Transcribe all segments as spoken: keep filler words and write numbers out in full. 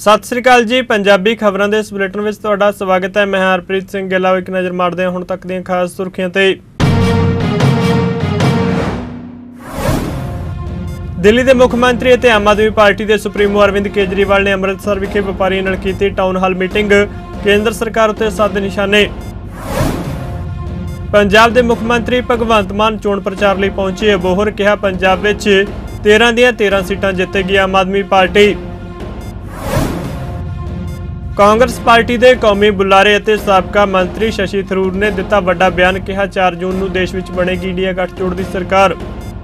सत श्री अकाल जी। पंजाबी खबरों के इस बुलेटिन में तुहाडा स्वागत है। मैं हरप्रीत सिंह गिला। एक नज़र मारते हैं हुण तक दी खास सुर्खियां ते। दिल्ली के मुख्यमंत्री और आम आदमी पार्टी के सुप्रीमो अरविंद केजरीवाल ने अमृतसर विखे व्यापारियों नाल कीती टाउन हाल मीटिंग। केंद्र सरकार उत्ते सद निशाने। पंजाब के मुख्यमंत्री भगवंत मान चोण प्रचार लई पहुंचे। अबोहर कहा पंजाब विच तेरह दियां तेरह सीटां जितेगी आम आदमी पार्टी। कांग्रेस पार्टी के कौमी बुलारे और साबका मंत्री शशि थरूर ने दिता वड्डा बयान। कहा चार जून को देश में बनेगी इंडिया गठजोड़ की सरकार।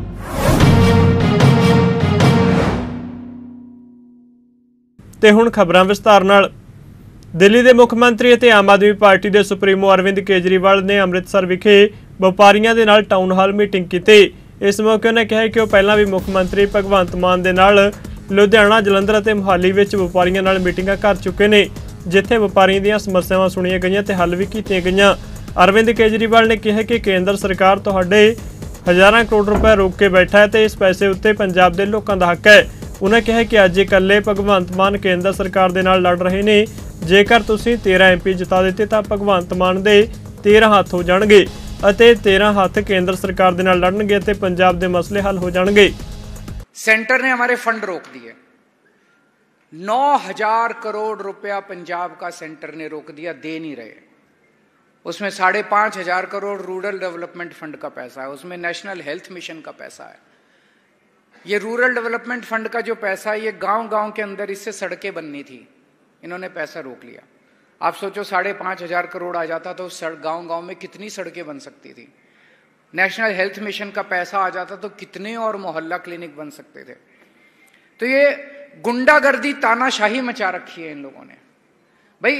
ते हुण खबरां विस्तार नाल। दिल्ली के मुख्यमंत्री और आम आदमी पार्टी के सुप्रीमो अरविंद केजरीवाल ने अमृतसर विखे व्यापारियों के नाल टाउन हाल मीटिंग की। इस मौके उन्होंने कहा कि वह पहला भी मुख्यमंत्री भगवंत मान दे नाल लुधियाना जलंधर और मोहाली में व्यापारियों नाल मीटिंगां कर चुके हैं, जिथे व्यापारियों दी समस्यावां सुनिया गईयां ते हल भी कीतियां गईयां। अरविंद केजरीवाल ने कहा कि केंद्र सरकार तुहाडे हज़ारां करोड़ रुपए रोक के बैठा है तो इस पैसे उत्ते पंजाब के लोगों का हक है। उन्होंने कहा कि अज इकल्ले भगवंत मान केंद्र सरकार दे नाल लड़ रहे ने। जेकर तुसीं तेरह एम पी जिता दिते तो भगवंत मान दे तेरह हाथ हो जाणगे अते तेरह हाथ केंद्र सरकार दे नाल लड़नगे ते पंजाब दे मसले हल हो जाणगे। सेंटर ने हमारे फंड रोक दिए। नौ हजार करोड़ रुपया पंजाब का सेंटर ने रोक दिया, दे नहीं रहे। उसमें साढ़े पांच हजार करोड़ रूरल डेवलपमेंट फंड का पैसा है, उसमें नेशनल हेल्थ मिशन का पैसा है। ये रूरल डेवलपमेंट फंड का जो पैसा है ये गांव गांव के अंदर इससे सड़कें बननी थी, इन्होंने पैसा रोक लिया। आप सोचो साढ़े पांच हजार करोड़ आ जाता तो गांव गांव में कितनी सड़कें बन सकती थी। नेशनल हेल्थ मिशन का पैसा आ जाता तो कितने और मोहल्ला क्लिनिक बन सकते थे। तो ये गुंडागर्दी तानाशाही मचा रखी है इन लोगों ने। भाई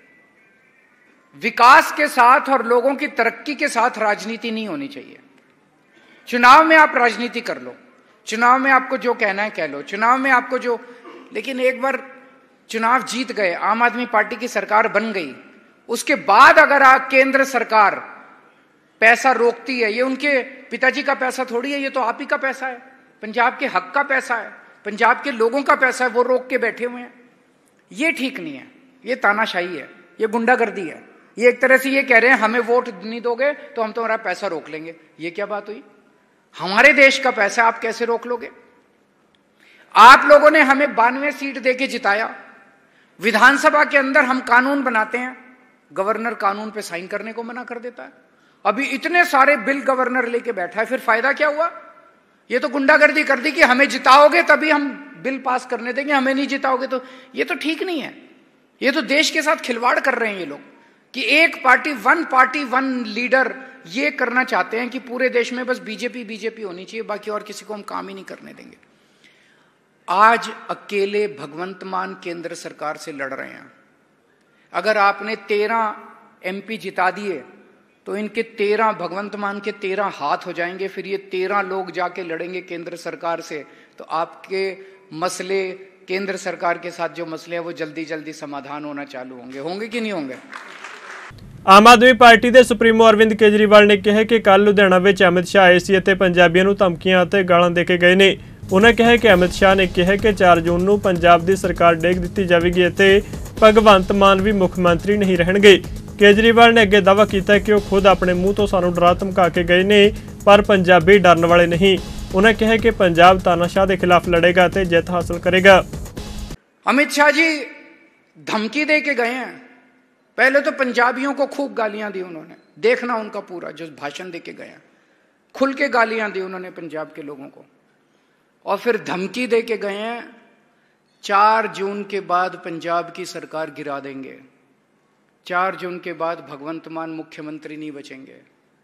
विकास के साथ और लोगों की तरक्की के साथ राजनीति नहीं होनी चाहिए। चुनाव में आप राजनीति कर लो, चुनाव में आपको जो कहना है कह लो, चुनाव में आपको जो, लेकिन एक बार चुनाव जीत गए, आम आदमी पार्टी की सरकार बन गई, उसके बाद अगर आप केंद्र सरकार पैसा रोकती है, ये उनके पिताजी का पैसा थोड़ी है, ये तो आप ही का पैसा है, पंजाब के हक का पैसा है, पंजाब के लोगों का पैसा है, वो रोक के बैठे हुए हैं। ये ठीक नहीं है, ये तानाशाही है, ये गुंडागर्दी है। ये एक तरह से ये कह रहे हैं हमें वोट नहीं दोगे तो हम तुम्हारा पैसा रोक लेंगे। ये क्या बात हुई? हमारे देश का पैसा आप कैसे रोक लोगे? आप लोगों ने हमें बानवे सीट देके जिताया। विधानसभा के अंदर हम कानून बनाते हैं, गवर्नर कानून पे साइन करने को मना कर देता है। अभी इतने सारे बिल गवर्नर लेके बैठा है, फिर फायदा क्या हुआ? ये तो गुंडागर्दी कर दी कि हमें जिताओगे तभी हम बिल पास करने देंगे, हमें नहीं जिताओगे तो। ये तो ठीक नहीं है। ये तो देश के साथ खिलवाड़ कर रहे हैं ये लोग कि एक party one party one leader ये करना चाहते हैं कि पूरे देश में बस बीजेपी बीजेपी होनी चाहिए, बाकी और किसी को हम काम ही नहीं करने देंगे। आज अकेले भगवंत मान केंद्र सरकार से लड़ रहे हैं। अगर आपने तेरह एमपी जिता दिए तो इनके तेरह भगवंत मान के तेरह हाथ हो जाएंगे, फिर ये तेरह लोग जाके लड़ेंगे केंद्र सरकार से, तो आपके मसले केंद्र सरकार के साथ जो मसले हैं वो जल्दी जल्दी समाधान होना चालू होंगे। होंगे कि नहीं होंगे? आम आदमी पार्टी के सुप्रीमो अरविंद केजरीवाल ने कहा कि कल लुधियाना में अमित शाह आए सी ते पंजाबियों को धमकियां और गालां दे के गए ने। उन्होंने कहा कि अमित शाह ने कहा कि चार जून को पंजाब की सरकार डेग दी जाएगी और भगवंत मान भी मुख्यमंत्री नहीं रहणगे। केजरीवाल ने अगे दावा किया कि वह खुद अपने मूँह तो सानू डरा धमका के गए ने, पर पंजाबी डरन वाले नहीं। उन्होंने कहा कि पंजाब तानाशाह के खिलाफ लड़ेगा तो जित हासिल करेगा। अमित शाह जी धमकी दे के गए हैं। पहले तो पंजाबियों को खूब गालियां दी उन्होंने, देखना उनका पूरा जो भाषण दे के गए हैं, खुल के गालियां दी उन्होंने पंजाब के लोगों को। और फिर धमकी दे के गए हैं चार जून के बाद पंजाब की सरकार गिरा देंगे, चार जून के बाद भगवंत मान मुख्यमंत्री नहीं बचेंगे।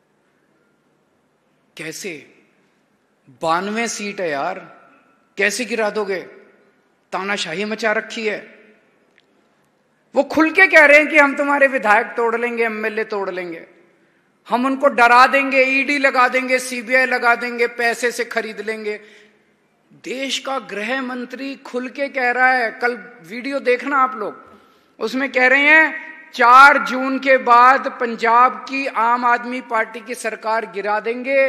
कैसे? बानवे सीट है यार, कैसे गिरा दोगे? तानाशाही मचा रखी है। वो खुल के कह रहे हैं कि हम तुम्हारे विधायक तोड़ लेंगे, एमएलए तोड़ लेंगे, हम उनको डरा देंगे, ईडी लगा देंगे, सीबीआई लगा देंगे, पैसे से खरीद लेंगे। देश का गृह मंत्री खुल के कह रहा है, कल वीडियो देखना आप लोग, उसमें कह रहे हैं चार जून के बाद पंजाब की आम आदमी पार्टी की सरकार गिरा देंगे,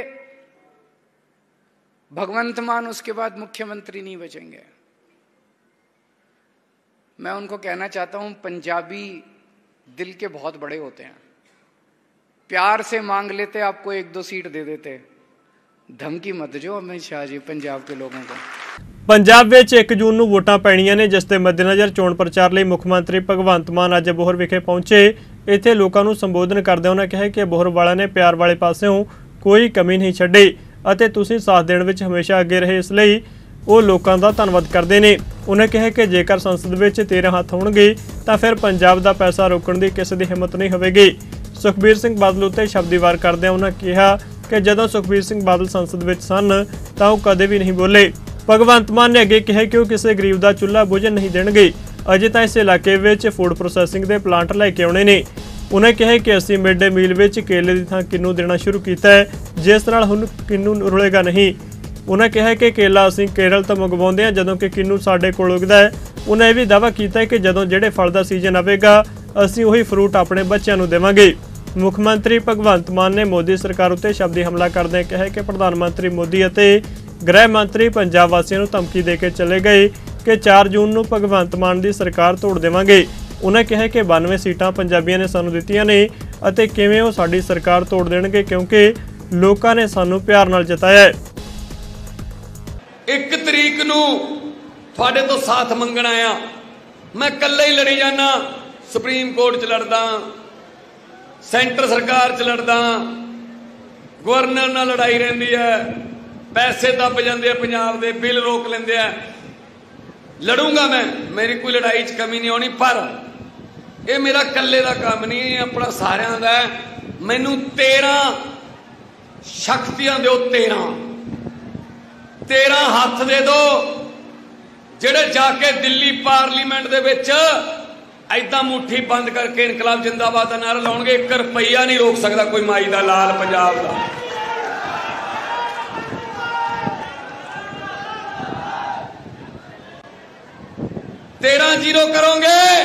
भगवंत मान उसके बाद मुख्यमंत्री नहीं बचेंगे। मैं उनको कहना चाहता हूं, पंजाबी दिल के बहुत बड़े होते हैं, प्यार से मांग लेते, आपको एक दो सीट दे देते। धमकी मत जो अमित शाह जी पंजाब के लोगों को। ਪੰਜਾਬ ਵਿੱਚ ਇੱਕ ਜੂਨ ਨੂੰ ਵੋਟਾਂ ਪੈਣੀਆਂ ਨੇ, ਜਿਸ ਦੇ ਮੱਦੇਨਜ਼ਰ ਚੋਣ ਪ੍ਰਚਾਰ ਲਈ ਮੁੱਖ ਮੰਤਰੀ ਭਗਵੰਤ ਮਾਨ ਅੱਜ ਅਬੋਹਰ ਵਿਖੇ ਪਹੁੰਚੇ। ਇੱਥੇ ਲੋਕਾਂ ਨੂੰ ਸੰਬੋਧਨ ਕਰਦਿਆਂ ਉਹਨਾਂ ਕਿਹਾ ਕਿ ਅਬੋਹਰ ਵਾਲਿਆਂ ਨੇ ਪਿਆਰ ਵਾਲੇ ਪਾਸਿਓਂ ਕੋਈ ਕਮੀ ਨਹੀਂ ਛੱਡੀ ਅਤੇ ਤੁਸੀਂ ਸਾਥ ਦੇਣ ਵਿੱਚ ਹਮੇਸ਼ਾ ਅੱਗੇ ਰਹੇ, ਇਸ ਲਈ ਉਹ ਲੋਕਾਂ ਦਾ ਧੰਨਵਾਦ ਕਰਦੇ ਨੇ। ਉਹਨਾਂ ਕਿਹਾ ਕਿ ਜੇਕਰ ਸੰਸਦ ਵਿੱਚ ਤੇਰਾਂ ਹੱਥ ਹੋਣਗੇ ਤਾਂ ਫਿਰ ਪੰਜਾਬ ਦਾ ਪੈਸਾ ਰੋਕਣ ਦੀ ਕਿਸੇ ਦੀ ਹਿੰਮਤ ਨਹੀਂ ਹੋਵੇਗੀ। ਸੁਖਬੀਰ ਸਿੰਘ ਬਾਦਲ ਉੱਤੇ ਸ਼ਬਦੀ ਵਾਰ ਕਰਦਿਆਂ ਉਹਨਾਂ ਕਿਹਾ ਕਿ ਜਦੋਂ ਸੁਖਬੀਰ ਸਿੰਘ ਬਾਦਲ ਸੰਸਦ ਵਿੱਚ ਸਨ ਤਾਂ ਉਹ ਕਦੇ ਵੀ ਨਹੀਂ ਬੋਲੇ। ਭਗਵੰਤ ਮਾਨ ਨੇ ਅੱਗੇ ਕਿਹਾ ਕਿ ਉਹ ਕਿਸੇ ਗਰੀਬ ਦਾ ਚੁੱਲ੍ਹਾ ਬੁਝਣ ਨਹੀਂ ਦੇਣਗੇ, ਅਜੇ ਤਾਂ ਇਸ ਇਲਾਕੇ ਵਿੱਚ ਫੂਡ ਪ੍ਰੋਸੈਸਿੰਗ ਦੇ ਪਲਾਂਟ ਲੈ ਕੇ ਆਉਣੇ ਨੇ। ਉਹਨਾਂ ਕਿਹਾ ਕਿ ਅਸੀਂ ਮਿਡ ਡੇ ਮੀਲ ਵਿੱਚ ਕੇਲੇ ਦੀ ਥਾਂ ਕਿੰਨੂ ਦੇਣਾ ਸ਼ੁਰੂ ਕੀਤਾ ਹੈ, ਜਿਸ ਨਾਲ ਹੁਣ ਕਿੰਨੂ ਰੁਲੇਗਾ ਨਹੀਂ। ਉਹਨਾਂ ਕਿਹਾ ਕਿ ਕੇਲਾ ਅਸੀਂ ਕੇਰਲ ਤੋਂ ਮੰਗਵਾਉਂਦੇ ਹਾਂ, ਜਦੋਂ ਕਿ ਕਿੰਨੂ ਸਾਡੇ ਕੋਲ ਉਗਦਾ ਹੈ। ਉਹਨਾਂ ਇਹ ਵੀ ਦਾਅਵਾ ਕੀਤਾ ਕਿ ਜਦੋਂ ਜਿਹੜੇ ਫਲ ਦਾ ਸੀਜ਼ਨ ਆਵੇਗਾ ਅਸੀਂ ਉਹੀ ਫਰੂਟ ਆਪਣੇ ਬੱਚਿਆਂ ਨੂੰ ਦੇਵਾਂਗੇ। ਮੁੱਖ ਮੰਤਰੀ ਭਗਵੰਤ ਮਾਨ ਨੇ ਮੋਦੀ ਸਰਕਾਰ ਉੱਤੇ ਸ਼ਬਦੀ ਹਮਲਾ ਕਰਦਿਆਂ ਕਿਹਾ ਕਿ ਪ੍ਰਧਾਨ ਮੰਤਰੀ ਮੋਦੀ ਅਤੇ ਗ੍ਰਹਿ ਮੰਤਰੀ ਪੰਜਾਬ ਵਾਸੀਆਂ ਨੂੰ ਧਮਕੀ ਦੇ ਕੇ ਚਲੇ ਗਏ ਕਿ ਚਾਰ ਜੂਨ ਨੂੰ ਭਗਵੰਤ ਮਾਨ ਦੀ ਸਰਕਾਰ ਤੋੜ ਦੇਵਾਂਗੇ। ਉਹਨਾਂ ਕਿਹਾ ਕਿ ਬਾਨਵੇਂ ਸੀਟਾਂ ਪੰਜਾਬੀਆਂ ਨੇ ਸਾਨੂੰ ਦਿੱਤੀਆਂ ਨੇ ਅਤੇ ਕਿਵੇਂ ਉਹ ਸਾਡੀ ਸਰਕਾਰ ਤੋੜ ਦੇਣਗੇ, ਕਿਉਂਕਿ ਲੋਕਾਂ ਨੇ ਸਾਨੂੰ ਪਿਆਰ ਨਾਲ ਜਿਤਾਇਆ ਹੈ। ਇੱਕ ਤਰੀਕ ਨੂੰ ਤੁਹਾਡੇ ਤੋਂ ਸਾਥ ਮੰਗਣ ਆਇਆ, ਮੈਂ ਇਕੱਲਾ ਹੀ ਲੜੀ ਜਾਣਾ, ਸੁਪਰੀਮ ਕੋਰਟ 'ਚ ਲੜਦਾ, ਸੈਂਟਰ ਸਰਕਾਰ 'ਚ ਲੜਦਾ, ਗਵਰਨਰ ਨਾਲ ਲੜਾਈ ਰਹਿੰਦੀ ਹੈ, ਪੈਸੇ ਦੱਬ ਜਾਂਦੇ ਆ, ਪੰਜਾਬ ਦੇ ਬਿੱਲ ਰੋਕ ਲੈਂਦੇ ਆ। ਲੜੂੰਗਾ ਮੈਂ, ਮੇਰੀ ਕੋਈ ਲੜਾਈ 'ਚ ਕਮੀ ਨਹੀਂ ਆਉਣੀ, ਪਰ ਇਹ ਮੇਰਾ ਇਕੱਲੇ ਦਾ ਕੰਮ ਨਹੀਂ, ਇਹ ਆਪਣਾ ਸਾਰਿਆਂ ਦਾ। ਮੈਨੂੰ ਤੇਰਾਂ ਸ਼ਕਤੀਆਂ ਦਿਓ, ਤੇਰਾਂ ਤੇਰਾਂ ਹੱਥ ਦੇ ਦਿਓ, ਜਿਹੜੇ ਜਾ ਕੇ ਦਿੱਲੀ ਪਾਰਲੀਮੈਂਟ ਦੇ ਵਿੱਚ ਐਦਾਂ ਮੁੱਠੀ ਬੰਦ ਕਰਕੇ ਇਨਕਲਾਬ ਜਿੰਦਾਬਾਦ ਦਾ ਨਾਰਾ ਲਾਉਣਗੇ। ਇੱਕ ਰੁਪਈਆ ਨਹੀਂ ਰੋਕ ਸਕਦਾ ਕੋਈ ਮਾਈ ਦਾ ਲਾਲ ਪੰਜਾਬ ਦਾ। ਤੇਰਾਂ ਜ਼ੀਰੋ ਕਰੋਗੇ,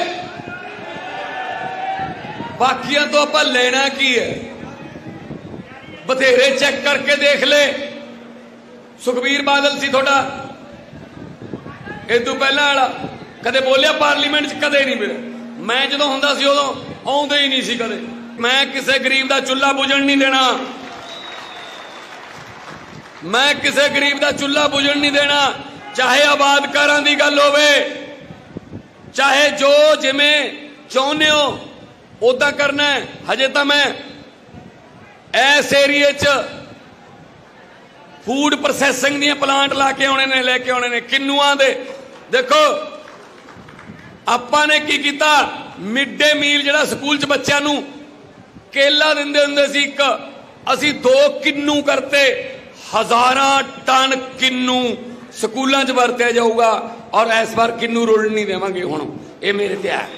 ਬਾਕੀਆਂ ਤੋਂ ਆਪਾਂ ਲੈਣਾ ਕੀ ਹੈ? ਬਥੇਰੇ ਚੈੱਕ ਕਰਕੇ ਦੇਖ ਲੈ। ਸੁਖਬੀਰ ਬਾਦਲ ਸੀ ਤੁਹਾਡਾ ਇਹ ਤੋਂ ਪਹਿਲਾਂ ਵਾਲਾ, ਕਦੇ ਬੋਲਿਆ ਪਾਰਲੀਮੈਂਟ 'ਚ? ਕਦੇ ਨਹੀਂ ਮਿਲਿਆ। ਮੈਂ ਜਦੋਂ ਹੁੰਦਾ ਸੀ ਉਦੋਂ ਆਉਂਦੇ ਹੀ ਨਹੀਂ ਸੀ ਕਦੇ। ਮੈਂ ਕਿਸੇ ਗਰੀਬ ਦਾ ਚੁੱਲ੍ਹਾ ਬੁਝਣ ਨਹੀਂ ਦੇਣਾ, ਮੈਂ ਕਿਸੇ ਗਰੀਬ ਦਾ ਚੁੱਲ੍ਹਾ ਬੁਝਣ ਨਹੀਂ ਦੇਣਾ, ਚਾਹੇ ਆਬਾਦਕਾਰਾਂ ਦੀ ਗੱਲ ਹੋਵੇ, ਚਾਹੇ ਜੋ ਜਿਵੇਂ ਚਾਹੁੰਦੇ ਹੋ ਉਦਾਂ ਕਰਨਾ ਹੈ। ਹਜੇ ਤਾਂ ਮੈਂ ਇਸ ਏਰੀਏ 'ਚ ਫੂਡ ਪ੍ਰੋਸੈਸਿੰਗ ਦੀਆਂ ਪਲਾਂਟ ਲਾ ਕੇ ਆਉਣੇ ਨੇ, ਲੈ ਕੇ ਆਉਣੇ ਨੇ ਕਿੰਨੂਆਂ ਦੇ। ਦੇਖੋ ਆਪਾਂ ਨੇ ਕੀ ਕੀਤਾ, ਮਿਡ ਡੇ ਮੀਲ ਜਿਹੜਾ ਸਕੂਲ 'ਚ ਬੱਚਿਆਂ ਨੂੰ ਕੇਲਾ ਦਿੰਦੇ ਹੁੰਦੇ ਸੀ, ਇੱਕ ਅਸੀਂ ਦੋ ਕਿੰਨੂ ਕਰਤੇ। ਹਜ਼ਾਰਾਂ ਟਨ ਕਿੰਨੂ ਸਕੂਲਾਂ 'ਚ ਵਰਤਿਆ ਜਾਊਗਾ, ਔਰ ਇਸ ਵਾਰ ਕਿੰਨੂ ਰੁਲਣ ਨਹੀਂ ਦੇਵਾਂਗੇ। ਹੁਣ ਇਹ ਮੇਰੇ ਤੇ ਹੈ।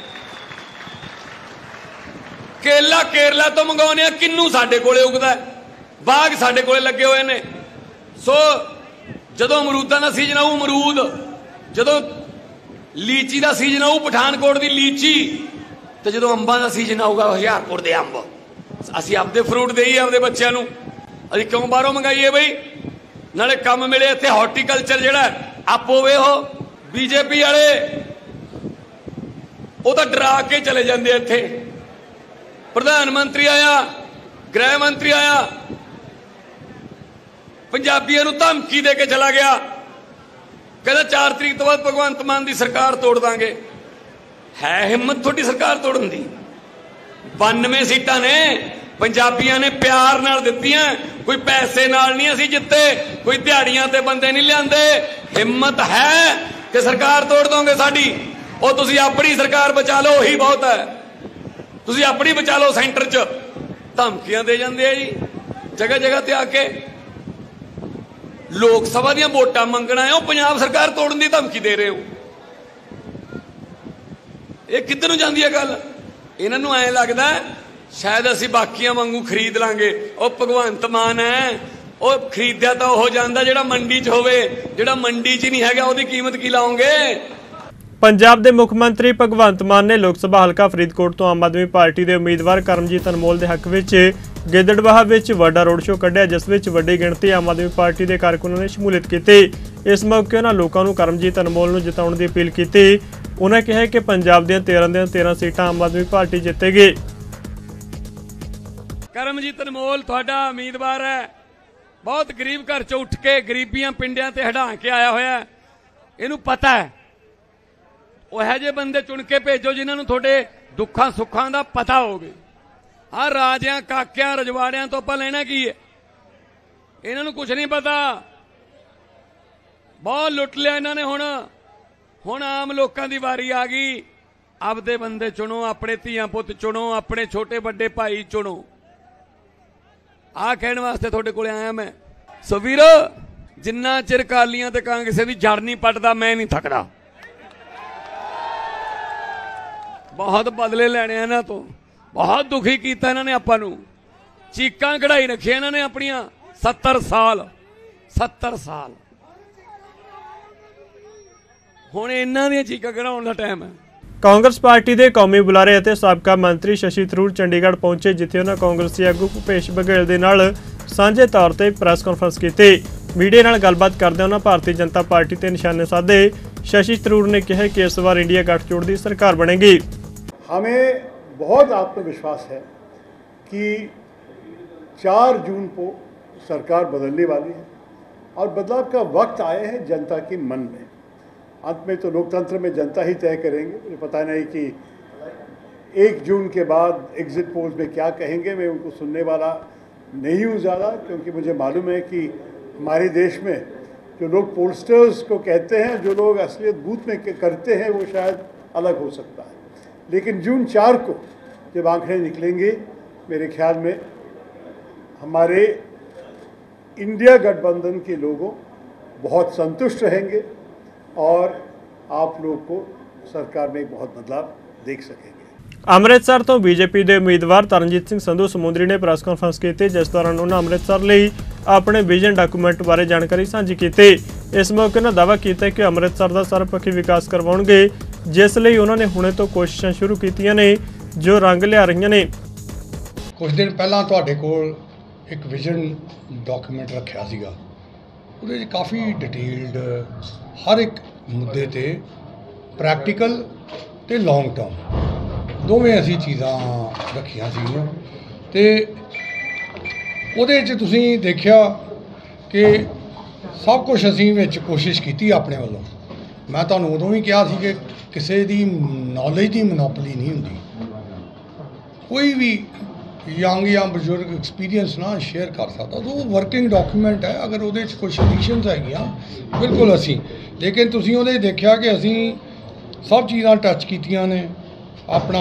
ਕੇਲਾ ਕੇਰਲਾ ਤੋਂ ਮੰਗਾਉਣੇ ਆ, ਕਿੰਨੂ ਸਾਡੇ ਕੋਲੇ ਉਗਦਾ, ਬਾਗ ਸਾਡੇ ਕੋਲੇ ਲੱਗੇ ਹੋਏ ਨੇ। ਸੋ ਜਦੋਂ ਅਮਰੂਦਾਂ ਦਾ ਸੀਜ਼ਨ ਆਊ ਅਮਰੂਦ, ਜਦੋਂ ਲੀਚੀ ਦਾ ਸੀਜ਼ਨ ਆਊ ਪਠਾਨਕੋਟ ਦੀ ਲੀਚੀ, ਤੇ ਜਦੋਂ ਅੰਬਾਂ ਦਾ ਸੀਜ਼ਨ ਆਊਗਾ ਹੁਸ਼ਿਆਰਪੁਰ ਦੇ ਅੰਬ। ਅਸੀਂ ਆਪਦੇ ਫਰੂਟ ਦੇਈਏ ਆਪਦੇ ਬੱਚਿਆਂ ਨੂੰ, ਅਸੀਂ ਕਿਉਂ ਬਾਹਰੋਂ ਮੰਗਾਈਏ ਬਈ? ਨਾਲੇ ਕੰਮ ਮਿਲੇ ਇੱਥੇ। ਹਾਰਟੀਕਲਚਰ ਜਿਹੜਾ ਆਪੋ ਵੇ ਉਹ ਬੀਜੇਪੀ ਵਾਲੇ ਉਹ ਤਾਂ ਡਰਾ ਕੇ ਚਲੇ ਜਾਂਦੇ। ਇੱਥੇ ਪ੍ਰਧਾਨ ਮੰਤਰੀ ਆਇਆ, ਗ੍ਰਹਿ ਮੰਤਰੀ ਆਇਆ, ਪੰਜਾਬੀਆਂ ਨੂੰ ਧਮਕੀ ਦੇ ਕੇ ਚਲਾ ਗਿਆ, ਕਹਿੰਦਾ ਚਾਰ ਤਰੀਕ ਤੋਂ ਬਾਅਦ ਭਗਵੰਤ ਮਾਨ ਦੀ ਸਰਕਾਰ ਤੋੜ ਦਾਂਗੇ। ਹੈ ਹਿੰਮਤ ਤੁਹਾਡੀ ਸਰਕਾਰ ਤੋੜਨ ਦੀ? ਬਾਨਵੇਂ ਸੀਟਾਂ ਨੇ ਪੰਜਾਬੀਆਂ ਨੇ ਪਿਆਰ ਨਾਲ ਦਿੱਤੀਆਂ, ਕੋਈ ਪੈਸੇ ਨਾਲ ਨਹੀਂ ਅਸੀਂ ਜਿੱਤੇ, ਕੋਈ ਦਿਹਾੜੀਆਂ ਤੇ ਬੰਦੇ ਨਹੀਂ ਲਿਆਂਦੇ। ਹਿੰਮਤ ਹੈ ਕਿ ਸਰਕਾਰ ਤੋੜ ਦੋਗੇ ਸਾਡੀ? ਉਹ ਤੁਸੀਂ ਆਪਣੀ ਸਰਕਾਰ ਬਚਾ ਲਓ, ਉਹੀ ਬਹੁਤ ਹੈ। ਤੁਸੀਂ ਆਪਣੀ ਬਚਾ ਲਓ। ਸੈਂਟਰ 'ਚ ਧਮਕੀਆਂ ਦੇ ਜਾਂਦੇ ਆ ਜੀ, ਜਗ੍ਹਾ ਜਗ੍ਹਾ ਤੇ ਆ ਕੇ। ਲੋਕ ਸਭਾ ਦੀਆਂ ਵੋਟਾਂ ਮੰਗਣਾ ਹੈ, ਉਹ ਪੰਜਾਬ ਸਰਕਾਰ ਤੋੜਨ ਦੀ ਧਮਕੀ ਦੇ ਰਹੇ ਹੋ। ਇਹ ਕਿੱਧਰ ਨੂੰ ਜਾਂਦੀ ਹੈ ਗੱਲ? ਇਹਨਾਂ ਨੂੰ ਐਂ ਲੱਗਦਾ ਸ਼ਾਇਦ ਅਸੀਂ ਬਾਕੀਆਂ ਵਾਂਗੂ ਖਰੀਦ ਲਾਂਗੇ। ਉਹ ਭਗਵੰਤ ਮਾਨ ਹੈ, ਉਹ ਖਰੀਦਿਆ ਤਾਂ ਉਹ ਜਾਂਦਾ ਜਿਹੜਾ ਮੰਡੀ 'ਚ ਹੋਵੇ, ਜਿਹੜਾ ਮੰਡੀ 'ਚ ਨਹੀਂ ਹੈਗਾ ਉਹਦੀ ਕੀਮਤ ਕੀ ਲਾਓਗੇ? ਪੰਜਾਬ ਦੇ ਮੁੱਖ ਮੰਤਰੀ ਭਗਵੰਤ ਮਾਨ ਨੇ ਲੋਕ ਸਭਾ ਹਲਕਾ ਫਰੀਦਕੋਟ ਤੋਂ ਆਮ ਆਦਮੀ ਪਾਰਟੀ ਦੇ ਉਮੀਦਵਾਰ ਕਰਮਜੀਤ ਅਨਮੋਲ ਦੇ ਹੱਕ ਵਿੱਚ ਗਿੱਦੜਬਾਹਾ ਵਿੱਚ ਵੱਡਾ ਰੋਡ ਸ਼ੋਅ ਕੱਢਿਆ, ਜਿਸ ਵਿੱਚ ਵੱਡੀ ਗਿਣਤੀ ਆਮ ਆਦਮੀ ਪਾਰਟੀ ਦੇ ਕਾਰਕੁਨਾਂ ਨੇ ਸ਼ਮੂਲੀਅਤ ਕੀਤੀ। ਇਸ ਮੌਕੇ ਉਹਨਾਂ ਲੋਕਾਂ ਨੂੰ ਕਰਮਜੀਤ ਅਨਮੋਲ ਨੂੰ ਜਿਤਾਉਣ ਦੀ ਅਪੀਲ ਕੀਤੀ। उन्होंने कहा कि पंजाब ਦੀਆਂ तेरह ਦੀਆਂ तेरह सीटां आम आदमी पार्टी जितेगी। करमजीत अनमोल तुहाडा उम्मीदवार है, बहुत गरीब घर चों उठ के गरीबियां पिंडियां ते हटा के आया होया, इहनूं पता है। ਉਹ ਇਹੋ ਜਿਹੇ ਬੰਦੇ ਚੁਣ ਕੇ ਭੇਜੋ ਜਿਨ੍ਹਾਂ ਨੂੰ ਤੁਹਾਡੇ ਦੁੱਖਾਂ ਸੁੱਖਾਂ ਦਾ ਪਤਾ ਹੋਵੇ। ਆਹ ਰਾਜਿਆਂ ਕਾਕਿਆਂ ਰਜਵਾੜਿਆਂ ਤੋਂ ਆਪਾਂ ਲੈਣਾ ਕੀ ਹੈ? ਇਹਨਾਂ ਨੂੰ ਕੁਝ ਨਹੀਂ ਪਤਾ, ਬਹੁਤ ਲੁੱਟ ਲਿਆ ਇਹਨਾਂ ਨੇ। ਹੁਣ ਹੁਣ ਆਮ ਲੋਕਾਂ ਦੀ ਵਾਰੀ ਆ ਗਈ। ਆਪਦੇ ਬੰਦੇ ਚੁਣੋ, ਆਪਣੇ ਧੀਆਂ ਪੁੱਤ ਚੁਣੋ, ਆਪਣੇ ਛੋਟੇ ਵੱਡੇ ਭਾਈ ਚੁਣੋ। ਆਹ ਕਹਿਣ ਵਾਸਤੇ ਤੁਹਾਡੇ ਕੋਲ ਆਇਆ ਮੈਂ। ਸੋ ਵੀਰੋ, ਜਿੰਨਾ ਚਿਰ ਅਕਾਲੀਆਂ ਤੇ ਕਾਂਗਰਸ ਦੀ ਜੜ ਨਹੀਂ ਪੱਟਦਾ ਮੈਂ ਨਹੀਂ ਥੱਕਦਾ। बहुत बदले लैने इन्हां तो, बहुत दुखी किया इन्हां ने आपां नूं, चीकां कढ़ाई रखियां इन्हां ने अपनियां। सत्तर साल सत्तर साल हुण इन्हां दीयां चीकां कढ़ाउण दा टाइम है। कांग्रेस पार्टी के कौमी बुलारे ਅਤੇ ਸਾਬਕਾ मंत्री शशि थरूर चंडीगढ़ पहुंचे, जिथे उन्होंने कांग्रेसी आगू भूपेश बघेल के नाल सांझे तौर पर प्रैस कॉन्फ्रेंस की। मीडिया नाल गलबात करदे उन्होंने भारतीय जनता पार्टी ते निशाने साधे। शशि थरूर ने कहा कि इस बार इंडिया गठजोड़ की सरकार बनेगी। हमें बहुत आत्मविश्वास है कि चार जून को सरकार बदलने वाली है और बदलाव का वक्त आया है जनता के मन में। अंत में तो लोकतंत्र में जनता ही तय करेंगे। मुझे पता नहीं कि एक जून के बाद एग्जिट पोल्स में क्या कहेंगे, मैं उनको सुनने वाला नहीं हूँ ज़्यादा, क्योंकि मुझे मालूम है कि हमारे देश में जो लोग पोलस्टर्स को कहते हैं, जो लोग असलियत बूथ में करते हैं, वो शायद अलग हो सकता है। लेकिन जून चार को जब आंकड़े निकलेंगे, मेरे ख्याल में हमारे इंडिया गठबंधन के लोगों बहुत संतुष्ट रहेंगे और आप लोग को सरकार में एक बहुत बदलाव देख सकेंगे। ਅੰਮ੍ਰਿਤਸਰ ਤੋਂ ਬੀਜੇਪੀ ਦੇ ਉਮੀਦਵਾਰ ਤਰਨਜੀਤ ਸਿੰਘ ਸੰਧੂ ਸਮੁੰਦਰੀ ਨੇ ਪ੍ਰੈਸ ਕਾਨਫਰੰਸ ਕੀਤੀ, ਜਿਸ ਦੌਰਾਨ ਉਹਨਾਂ ਅੰਮ੍ਰਿਤਸਰ ਲਈ ਆਪਣੇ ਵਿਜ਼ਨ ਡਾਕੂਮੈਂਟ ਬਾਰੇ ਜਾਣਕਾਰੀ ਸਾਂਝੀ ਕੀਤੀ। ਇਸ ਮੌਕੇ ਉਹਨਾਂ ਦਾਅਵਾ ਕੀਤਾ ਕਿ ਅੰਮ੍ਰਿਤਸਰ ਦਾ ਸਰਬਪੱਖੀ ਵਿਕਾਸ ਕਰਵਾਉਣਗੇ, ਜਿਸ ਲਈ ਉਹਨਾਂ ਨੇ ਹੁਣੇ ਤੋਂ ਕੋਸ਼ਿਸ਼ਾਂ ਸ਼ੁਰੂ ਕੀਤੀਆਂ ਨੇ ਜੋ ਰੰਗ ਲਿਆ ਰਹੀਆਂ ਨੇ। ਕੁਝ ਦਿਨ ਪਹਿਲਾਂ ਤੁਹਾਡੇ ਕੋਲ ਇੱਕ ਵਿਜ਼ਨ ਡਾਕੂਮੈਂਟ ਰੱਖਿਆ ਸੀਗਾ, ਉਹਦੇ 'ਚ ਕਾਫੀ ਡਿਟੇਲਡ ਹਰ ਇੱਕ ਮੁੱਦੇ 'ਤੇ ਪ੍ਰੈਕਟੀਕਲ ਤੇ ਲੌਂਗ ਟਰਮ ਦੋਵੇਂ ਅਸੀਂ ਚੀਜ਼ਾਂ ਰੱਖੀਆਂ ਸੀਗੀਆਂ। ਅਤੇ ਉਹਦੇ 'ਚ ਤੁਸੀਂ ਦੇਖਿਆ ਕਿ ਸਭ ਕੁਝ ਅਸੀਂ ਵਿੱਚ ਕੋਸ਼ਿਸ਼ ਕੀਤੀ ਆਪਣੇ ਵੱਲੋਂ। ਮੈਂ ਤੁਹਾਨੂੰ ਉਦੋਂ ਵੀ ਕਿਹਾ ਸੀ ਕਿ ਕਿਸੇ ਦੀ ਨੌਲੇਜ ਦੀ ਮੋਨੋਪੋਲੀ ਨਹੀਂ ਹੁੰਦੀ, ਕੋਈ ਵੀ ਯੰਗ ਜਾਂ ਬਜ਼ੁਰਗ ਐਕਸਪੀਰੀਅੰਸ ਨਾ ਸ਼ੇਅਰ ਕਰ ਸਕਦਾ। ਤਾਂ ਉਹ ਵਰਕਿੰਗ ਡਾਕੂਮੈਂਟ ਹੈ, ਅਗਰ ਉਹਦੇ 'ਚ ਕੁਛ ਐਡੀਸ਼ਨਸ ਹੈਗੀਆਂ ਬਿਲਕੁਲ ਅਸੀਂ, ਲੇਕਿਨ ਤੁਸੀਂ ਉਹਦੇ ਦੇਖਿਆ ਕਿ ਅਸੀਂ ਸਭ ਚੀਜ਼ਾਂ ਟੱਚ ਕੀਤੀਆਂ ਨੇ। ਆਪਣਾ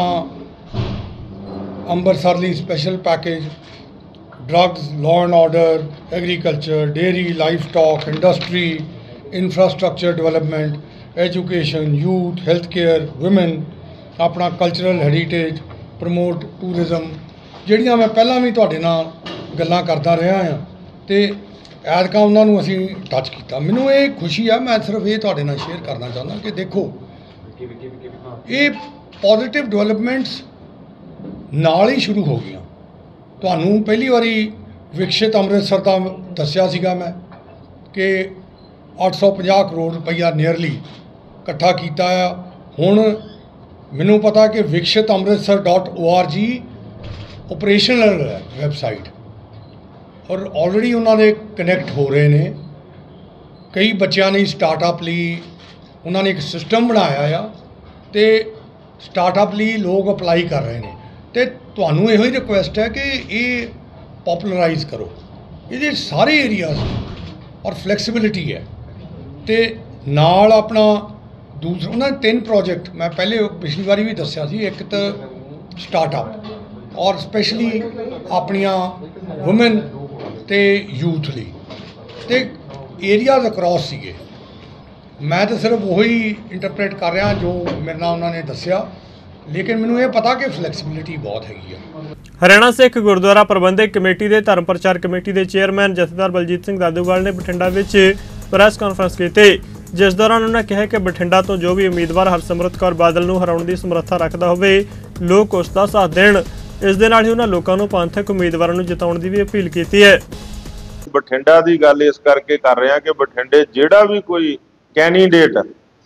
ਅੰਮ੍ਰਿਤਸਰ ਲਈ special package, drugs, law and order, agriculture, dairy, life stock, industry, infrastructure development, education, youth, health care, woman, ਆਪਣਾ ਕਲਚਰਲ ਹੈਰੀਟੇਜ, ਪ੍ਰਮੋਟ ਟੂਰਿਜ਼ਮ, ਜਿਹੜੀਆਂ ਮੈਂ ਪਹਿਲਾਂ ਵੀ ਤੁਹਾਡੇ ਨਾਲ ਗੱਲਾਂ ਕਰਦਾ ਰਿਹਾ ਹਾਂ ਅਤੇ ਐਤਕਾਂ ਉਹਨਾਂ ਨੂੰ ਅਸੀਂ ਟੱਚ ਕੀਤਾ। ਮੈਨੂੰ ਇਹ ਖੁਸ਼ੀ ਆ, ਮੈਂ ਸਿਰਫ ਇਹ ਤੁਹਾਡੇ ਨਾਲ ਸ਼ੇਅਰ ਕਰਨਾ ਚਾਹੁੰਦਾ ਕਿ ਦੇਖੋ ਇਹ ਪੋਜ਼ੀਟਿਵ ਡਿਵੈਲਪਮੈਂਟਸ ਨਾਲ ਹੀ ਸ਼ੁਰੂ ਹੋ ਗਈਆਂ। ਤੁਹਾਨੂੰ ਪਹਿਲੀ ਵਾਰੀ ਵਿਕਸਿਤ ਅੰਮ੍ਰਿਤਸਰ ਦਾ ਦੱਸਿਆ ਸੀਗਾ ਮੈਂ ਕਿ ਅੱਠ ਸੌ ਪੰਜਾਹ ਕਰੋੜ ਰੁਪਈਆ ਨੀਅਰਲੀ ਇਕੱਠਾ ਕੀਤਾ ਆ। ਹੁਣ ਮੈਨੂੰ ਪਤਾ ਕਿ ਵਿਕਸਿਤ ਅੰਮ੍ਰਿਤਸਰ ਡਾਟ ਓ ਆਰ ਜੀ ਓਪਰੇਸ਼ਨਲ ਹੈ ਵੈਬਸਾਈਟ, ਔਰ ਆਲਰੇਡੀ ਉਹਨਾਂ ਦੇ ਕਨੈਕਟ ਹੋ ਰਹੇ ਨੇ। ਕਈ ਬੱਚਿਆਂ ਲਈ ਸਟਾਰਟਅਪ ਲਈ ਉਹਨਾਂ ਨੇ ਇੱਕ ਸਿਸਟਮ ਬਣਾਇਆ ਆ ਅਤੇ ਸਟਾਰਟਅਪ ਲਈ ਲੋਕ ਅਪਲਾਈ ਕਰ ਰਹੇ ਨੇ। ਅਤੇ ਤੁਹਾਨੂੰ ਇਹੋ ਹੀ ਰਿਕੁਐਸਟ ਹੈ ਕਿ ਇਹ ਪੋਪੂਲਰਾਈਜ਼ ਕਰੋ, ਇਹਦੇ ਸਾਰੇ ਏਰੀਆਜ਼ ਔਰ ਫਲੈਕਸੀਬਿਲਿਟੀ ਹੈ। ਅਤੇ ਨਾਲ ਆਪਣਾ ਦੂਸਰਾ ਉਹਨਾਂ ਦੇ ਤਿੰਨ ਪ੍ਰੋਜੈਕਟ ਮੈਂ ਪਹਿਲੇ ਪਿਛਲੀ ਵਾਰੀ ਵੀ ਦੱਸਿਆ ਸੀ, ਇੱਕ ਤਾਂ ਸਟਾਰਟਅਪ ਔਰ ਸਪੈਸ਼ਲੀ ਆਪਣੀਆਂ ਵੂਮਨ ਅਤੇ ਯੂਥ ਲਈ, ਅਤੇ ਏਰੀਆਜ਼ ਅਕਰੋਸ ਸੀਗੇ। ਮੈਂ ਤਾਂ ਸਿਰਫ ਉਹੀ ਇੰਟਰਪ੍ਰੇਟ ਕਰ ਰਿਹਾ ਜੋ ਮੇਰੇ ਨਾਲ ਉਹਨਾਂ ਨੇ ਦੱਸਿਆ, ਲੇਕਿਨ ਮੈਨੂੰ ਇਹ ਪਤਾ ਕਿ ਫਲੈਕਸੀਬਿਲਿਟੀ ਬਹੁਤ ਹੈਗੀ ਆ। ਹਰਿਆਣਾ ਸਿੱਖ ਗੁਰਦੁਆਰਾ ਪ੍ਰਬੰਧਕ ਕਮੇਟੀ ਦੇ ਧਰਮ ਪ੍ਰਚਾਰ ਕਮੇਟੀ ਦੇ ਚੇਅਰਮੈਨ ਜਥੇਦਾਰ ਬਲਜੀਤ ਸਿੰਘ ਦਾਦੂਵਾਲ ਨੇ ਬਠਿੰਡਾ ਵਿੱਚ ਪ੍ਰੈਸ ਕਾਨਫਰੰਸ ਕੀਤੀ, ਜਿਸ ਦੌਰਾਨ ਉਹਨਾਂ ਕਿਹਾ ਕਿ ਬਠਿੰਡਾ ਤੋਂ ਜੋ ਵੀ ਉਮੀਦਵਾਰ ਹਰਸਿਮਰਤ ਕੌਰ ਬਾਦਲ ਨੂੰ ਹਰਾਉਣ ਦੀ ਸਮਰੱਥਾ ਰੱਖਦਾ ਹੋਵੇ, ਲੋਕ ਉਸ ਦਾ ਸਾਥ ਦੇਣ। ਇਸ ਦੇ ਨਾਲ ਹੀ ਉਹਨਾਂ ਲੋਕਾਂ ਨੂੰ ਪੰਥਕ ਉਮੀਦਵਾਰਾਂ ਨੂੰ ਜਿਤਾਉਣ ਦੀ ਵੀ ਅਪੀਲ ਕੀਤੀ ਹੈ। ਬਠਿੰਡਾ ਦੀ ਗੱਲ ਇਸ ਕਰਕੇ ਕਰ ਰਿਹਾ ਕਿ ਬਠਿੰਡੇ ਜਿਹੜਾ ਵੀ ਕੋਈ ਕੈਂਡੀਡੇਟ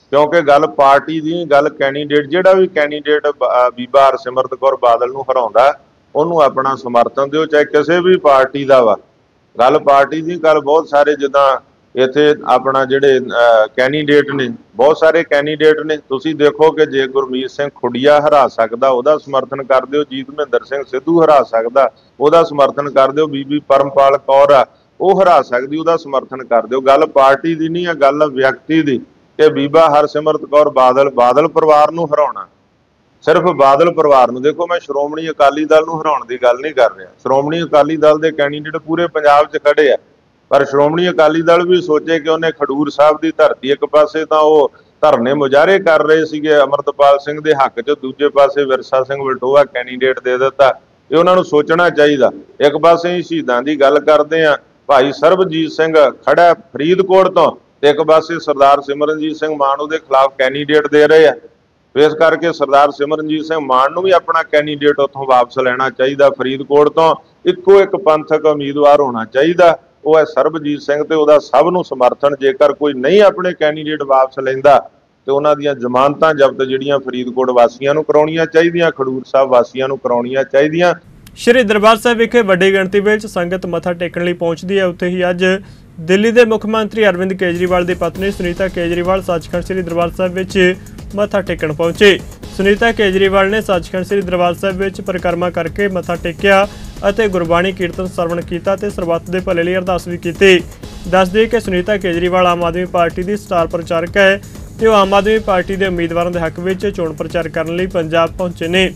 क्योंकि गल पार्टी की गल कैंडीडेट जिहड़ा भी कैंडीडेट बीबा हरसिमरत कौर बादल नूं हराउंदा उहनूं अपना समर्थन दिओ, चाहे किसी भी पार्टी का वा। गल पार्टी की गल बहुत सारे जिद्दां इत्थे अपना जिहड़े कैंडीडेट ने बहुत सारे कैंडीडेट ने, तुसीं देखो कि जे गुरमीत सिंह खुड़िया हरा सकदा उहदा समर्थन कर दिओ, जीत महेंद्र सिंह सिद्धू हरा सकदा उहदा समर्थन कर दिओ, बीबी परमपाल कौर आ ਉਹ ਹਰਾ ਸਕਦੀ ਉਹਦਾ ਸਮਰਥਨ ਕਰ ਦਿਓ। ਗੱਲ ਪਾਰਟੀ ਦੀ ਨਹੀਂ ਆ, ਗੱਲ ਵਿਅਕਤੀ ਦੀ ਕਿ ਬੀਬਾ ਹਰਸਿਮਰਤ ਕੌਰ ਬਾਦਲ ਬਾਦਲ ਪਰਿਵਾਰ ਨੂੰ ਹਰਾਉਣਾ, ਸਿਰਫ ਬਾਦਲ ਪਰਿਵਾਰ ਨੂੰ। ਦੇਖੋ, ਮੈਂ ਸ਼੍ਰੋਮਣੀ ਅਕਾਲੀ ਦਲ ਨੂੰ ਹਰਾਉਣ ਦੀ ਗੱਲ ਨਹੀਂ ਕਰ ਰਿਹਾ। ਸ਼੍ਰੋਮਣੀ ਅਕਾਲੀ ਦਲ ਦੇ ਕੈਂਡੀਡੇਟ ਪੂਰੇ ਪੰਜਾਬ 'ਚ ਖੜੇ ਆ, ਪਰ ਸ਼੍ਰੋਮਣੀ ਅਕਾਲੀ ਦਲ ਵੀ ਸੋਚੇ ਕਿ ਉਹਨੇ ਖਡੂਰ ਸਾਹਿਬ ਦੀ ਧਰਤੀ, ਇੱਕ ਪਾਸੇ ਤਾਂ ਉਹ ਧਰਨੇ ਮੁਜ਼ਾਹਰੇ ਕਰ ਰਹੇ ਸੀਗੇ ਅਮਰਤਪਾਲ ਸਿੰਘ ਦੇ ਹੱਕ 'ਚ, ਦੂਜੇ ਪਾਸੇ ਵਿਰਸਾ ਸਿੰਘ ਵਲਟੋਆ ਕੈਂਡੀਡੇਟ ਦੇ ਦਿੱਤਾ। ਇਹ ਉਹਨਾਂ ਨੂੰ ਸੋਚਣਾ ਚਾਹੀਦਾ। ਇੱਕ ਪਾਸੇ ਹੀ ਸ਼ਹੀਦਾਂ ਦੀ ਗੱਲ ਕਰਦੇ ਆ, ਭਾਈ ਸਰਬਜੀਤ ਸਿੰਘ ਖੜਾ ਫਰੀਦਕੋਟ ਤੋਂ, ਤੇ ਇੱਕ ਪਾਸੇ ਸਰਦਾਰ ਸਿਮਰਨਜੀਤ ਸਿੰਘ ਮਾਨ ਉਹਦੇ ਖਿਲਾਫ ਕੈਂਡੀਡੇਟ ਦੇ ਰਹੇ ਆ। ਇਸ ਕਰਕੇ ਸਰਦਾਰ ਸਿਮਰਨਜੀਤ ਸਿੰਘ ਮਾਨ ਨੂੰ ਵੀ ਆਪਣਾ ਕੈਂਡੀਡੇਟ ਉੱਥੋਂ ਵਾਪਸ ਲੈਣਾ ਚਾਹੀਦਾ। ਫਰੀਦਕੋਟ ਤੋਂ ਇੱਕੋ ਇੱਕ ਪੰਥਕ ਉਮੀਦਵਾਰ ਹੋਣਾ ਚਾਹੀਦਾ, ਉਹ ਹੈ ਸਰਬਜੀਤ ਸਿੰਘ, ਤੇ ਉਹਦਾ ਸਭ ਨੂੰ ਸਮਰਥਨ। ਜੇਕਰ ਕੋਈ ਨਹੀਂ ਆਪਣੇ ਕੈਂਡੀਡੇਟ ਵਾਪਸ ਲੈਂਦਾ ਤੇ ਉਹਨਾਂ ਦੀਆਂ ਜ਼ਮਾਨਤਾਂ ਜ਼ਬਤ ਜਿਹੜੀਆਂ ਫਰੀਦਕੋਟ ਵਾਸੀਆਂ ਨੂੰ ਕਰਾਉਣੀਆਂ ਚਾਹੀਦੀਆਂ, ਖਡੂਰ ਸਾਹਿਬ ਵਾਸੀਆਂ ਨੂੰ ਕਰਾਉਣੀਆਂ ਚਾਹੀਦੀਆਂ। ਸ਼੍ਰੀ ਦਰਬਾਰ ਸਾਹਿਬ ਵਿਖੇ ਵੱਡੀ ਗਿਣਤੀ ਵਿੱਚ ਸੰਗਤ ਮੱਥਾ ਟੇਕਣ ਲਈ ਪਹੁੰਚਦੀ ਹੈ। ਉੱਥੇ ਹੀ ਅੱਜ ਦਿੱਲੀ ਦੇ ਮੁੱਖ ਮੰਤਰੀ ਅਰਵਿੰਦ ਕੇਜਰੀਵਾਲ ਦੀ ਪਤਨੀ ਸੁਨੀਤਾ ਕੇਜਰੀਵਾਲ ਸੱਚਖੰਡ ਸ਼੍ਰੀ ਦਰਬਾਰ ਸਾਹਿਬ ਵਿੱਚ ਮੱਥਾ ਟੇਕਣ ਪਹੁੰਚੇ। ਸੁਨੀਤਾ ਕੇਜਰੀਵਾਲ ਨੇ ਸੱਚਖੰਡ ਸ਼੍ਰੀ ਦਰਬਾਰ ਸਾਹਿਬ ਵਿੱਚ ਪਰਿਕਰਮਾ ਕਰਕੇ ਮੱਥਾ ਟੇਕਿਆ ਅਤੇ ਗੁਰਬਾਣੀ ਕੀਰਤਨ ਸਰਵਣ ਕੀਤਾ ਤੇ ਸਰਬੱਤ ਦੇ ਭਲੇ ਲਈ ਅਰਦਾਸ ਵੀ ਕੀਤੀ। ਦੱਸ ਦਈਏ ਕਿ ਸੁਨੀਤਾ ਕੇਜਰੀਵਾਲ ਆਮ ਆਦਮੀ ਪਾਰਟੀ ਦੀ ਸਟਾਰ ਪ੍ਰਚਾਰਕ ਹੈ ਤੇ ਉਹ ਆਮ ਆਦਮੀ ਪਾਰਟੀ ਦੇ ਉਮੀਦਵਾਰਾਂ ਦੇ ਹੱਕ ਵਿੱਚ ਚੋਣ ਪ੍ਰਚਾਰ ਕਰਨ ਲਈ ਪੰਜਾਬ ਪਹੁੰਚੇ ਨੇ।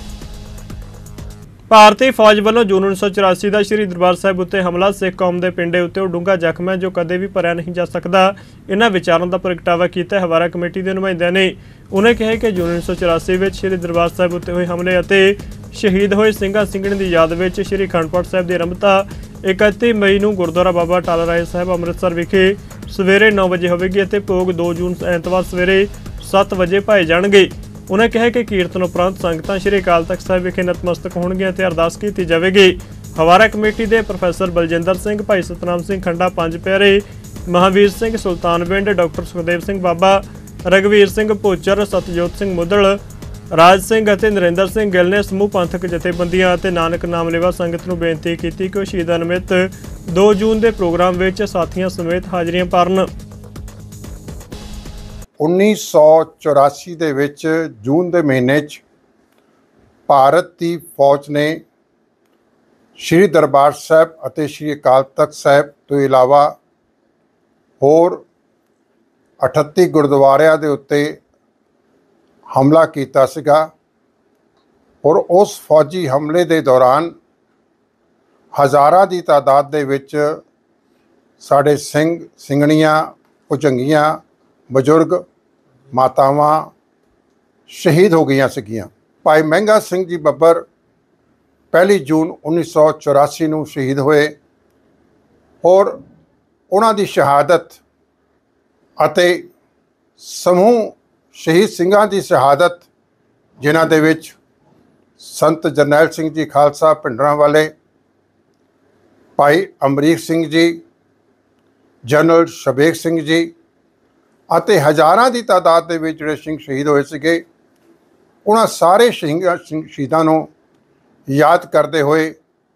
ਭਾਰਤੀ ਫੌਜ ਵੱਲੋਂ ਜੂਨ ਉੱਨੀ ਸੌ ਚੁਰਾਸੀ ਦਾ ਸ਼੍ਰੀ ਦਰਬਾਰ ਸਾਹਿਬ ਉੱਤੇ ਹਮਲਾ ਸਿੱਖ ਕੌਮ ਦੇ ਪਿੰਡੇ ਉੱਤੇ ਉਹ ਡੂੰਘਾ ਜ਼ਖਮ ਹੈ ਜੋ ਕਦੇ ਵੀ ਭਰਿਆ ਨਹੀਂ ਜਾ ਸਕਦਾ। ਇਹਨਾਂ ਵਿਚਾਰਾਂ ਦਾ ਪ੍ਰਗਟਾਵਾ ਕੀਤਾ ਹਵਾਰਾ ਕਮੇਟੀ ਦੇ ਨੁਮਾਇੰਦਿਆਂ ਨੇ। ਉਹਨੇ ਕਿਹਾ ਕਿ ਜੂਨ ਉੱਨੀ ਸੌ ਚੁਰਾਸੀ ਵਿੱਚ ਸ਼੍ਰੀ ਦਰਬਾਰ ਸਾਹਿਬ ਉੱਤੇ ਹੋਏ ਹਮਲੇ ਅਤੇ ਸ਼ਹੀਦ ਹੋਏ ਸਿੰਘਾਂ ਸਿੰਘਣੀ ਦੀ ਯਾਦ ਵਿੱਚ ਸ਼੍ਰੀ ਅਖੰਡ ਪਾਠ ਸਾਹਿਬ ਦੀ ਆਰੰਭਤਾ ਇਕੱਤੀ ਮਈ ਨੂੰ ਗੁਰਦੁਆਰਾ ਬਾਬਾ ਟਾਲਾ ਰਾਏ ਸਾਹਿਬ ਅੰਮ੍ਰਿਤਸਰ ਵਿਖੇ ਸਵੇਰੇ ਨੌ ਵਜੇ ਹੋਵੇਗੀ ਅਤੇ ਭੋਗ ਦੋ ਜੂਨ ਐਤਵਾਰ ਸਵੇਰੇ ਸੱਤ ਵਜੇ ਪਾਏ ਜਾਣਗੇ। उन्हें कहा कि कीर्तन उपरंत संगतां श्री अकाल तख्त साहिब विखे नतमस्तक होणगीआं ते अरदास कीती जावेगी। हवारा कमेटी के प्रोफैसर बलजिंदर सिंह, भाई सतनाम सिंह खंडा पंज प्यारे, महावीर सिंह सुल्तानविंड, डॉक्टर सुखदेव सिंह बाबा, रघुवीर सिंह भोचर, सतजोत सिंह मुदल, राज सिंह और नरेंद्र सिंह गिल ने समूह पंथक जथेबंदियां ते नानक नामलेवा संगत नूं बेनती की कि वो शहीदां निमित्त दो जून के प्रोग्राम विच साथियों समेत हाज़रियां भरन। उन्नीस सौ चौरासी ਦੇ ਵਿੱਚ ਜੂਨ ਦੇ ਮਹੀਨੇ 'ਚ ਭਾਰਤ ਦੀ ਫੌਜ ਨੇ ਸ਼੍ਰੀ ਦਰਬਾਰ ਸਾਹਿਬ ਅਤੇ ਸ਼੍ਰੀ ਅਕਾਲ ਤਖਤ ਸਾਹਿਬ ਤੋਂ ਇਲਾਵਾ ਹੋਰ ਅਠੱਤੀ ਗੁਰਦੁਆਰਿਆਂ ਦੇ ਉੱਤੇ ਹਮਲਾ ਕੀਤਾ ਸੀਗਾ ਔਰ ਉਸ ਫੌਜੀ ਹਮਲੇ ਦੇ ਦੌਰਾਨ ਹਜ਼ਾਰਾਂ ਦੀ ਤਾਦਾਦ ਦੇ ਵਿੱਚ ਸਾਡੇ ਸਿੰਘ ਸਿੰਘਣੀਆਂ ਭੁਜੰਗੀਆਂ ਬਜ਼ੁਰਗ ਮਾਤਾਵਾਂ ਸ਼ਹੀਦ ਹੋ ਗਈਆਂ ਸੀਗੀਆਂ। ਭਾਈ ਮਹਿੰਗਾ ਸਿੰਘ ਜੀ ਬੱਬਰ ਪਹਿਲੀ ਜੂਨ ਉੱਨੀ ਸੌ ਚੁਰਾਸੀ ਨੂੰ ਸ਼ਹੀਦ ਹੋਏ ਔਰ ਉਹਨਾਂ ਦੀ ਸ਼ਹਾਦਤ ਅਤੇ ਸਮੂਹ ਸ਼ਹੀਦ ਸਿੰਘਾਂ ਦੀ ਸ਼ਹਾਦਤ ਜਿਨ੍ਹਾਂ ਦੇ ਵਿੱਚ ਸੰਤ ਜਰਨੈਲ ਸਿੰਘ ਜੀ ਖਾਲਸਾ ਪਿੰਡਰਾਂ ਵਾਲੇ, ਭਾਈ ਅਮਰੀਕ ਸਿੰਘ ਜੀ, ਜਨਰਲ ਸ਼ਬੇਗ ਸਿੰਘ ਜੀ ਅਤੇ ਹਜ਼ਾਰਾਂ ਦੀ ਤਾਦਾਦ ਦੇ ਵਿੱਚ ਜਿਹੜੇ ਸਿੰਘ ਸ਼ਹੀਦ ਹੋਏ ਸੀਗੇ, ਉਹਨਾਂ ਸਾਰੇ ਸ਼ਹੀਦਾਂ ਸ਼ਹੀਦਾਂ ਨੂੰ ਯਾਦ ਕਰਦੇ ਹੋਏ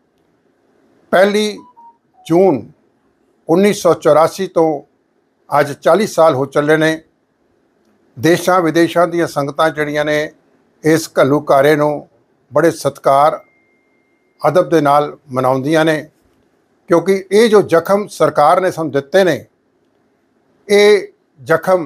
ਪਹਿਲੀ ਜੂਨ ਉੱਨੀ ਸੌ ਚੁਰਾਸੀ ਤੋਂ ਅੱਜ ਚਾਲੀ ਸਾਲ ਹੋ ਚੱਲੇ ਨੇ। ਦੇਸ਼ਾਂ ਵਿਦੇਸ਼ਾਂ ਦੀਆਂ ਸੰਗਤਾਂ ਜਿਹੜੀਆਂ ਨੇ ਇਸ ਘੱਲੂਘਾਰੇ ਨੂੰ ਬੜੇ ਸਤਿਕਾਰ ਅਦਬ ਦੇ ਨਾਲ ਮਨਾਉਂਦੀਆਂ ਨੇ, ਕਿਉਂਕਿ ਇਹ ਜੋ ਜ਼ਖਮ ਸਰਕਾਰ ਨੇ ਸਾਨੂੰ ਦਿੱਤੇ ਨੇ ਇਹ ਜ਼ਖਮ